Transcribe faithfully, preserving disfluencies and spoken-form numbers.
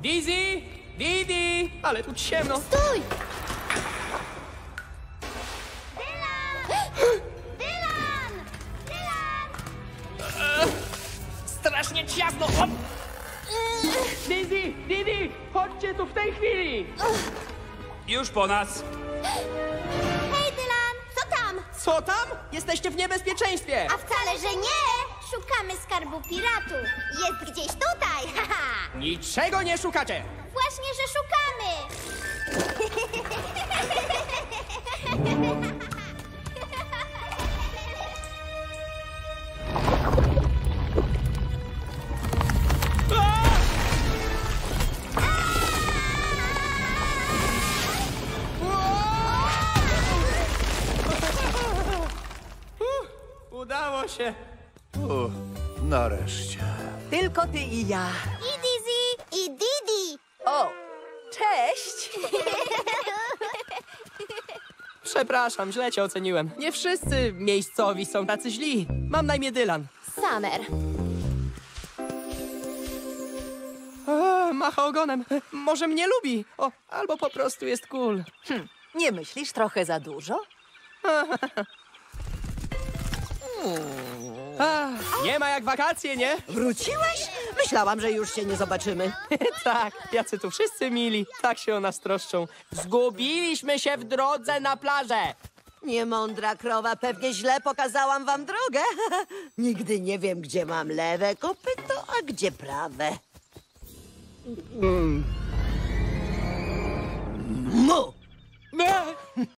Dizzy! Didi! Ale tu ciemno. Stój! Dylan! Dylan! Dylan! Strasznie ciasno! O! Dizzy! Didi! Chodźcie tu w tej chwili! Już po nas. Hej, Dylan! Co tam? Co tam? Jesteście w niebezpieczeństwie! A wcale, że nie! Szukamy skarbu piratów. Jest gdzieś tutaj, haha! Niczego nie szukacie! Właśnie, że szukamy! Udało się! Uff, nareszcie. Tylko ty i ja. I Dizzy, i Didi! O, cześć! Przepraszam, źle cię oceniłem. Nie wszyscy miejscowi są tacy źli. Mam na imię Dylan. Summer. A, macha ogonem. Może mnie lubi. O, albo po prostu jest cool. Nie myślisz trochę za dużo? A, nie ma jak wakacje, nie? Wróciłeś? Myślałam, że już się nie zobaczymy. Tak, jacy tu wszyscy mili. Tak się o nas troszczą. Zgubiliśmy się w drodze na plażę. Niemądra krowa, pewnie źle pokazałam wam drogę. Nigdy nie wiem, gdzie mam lewe kopyto, a gdzie prawe. Mu! Nie.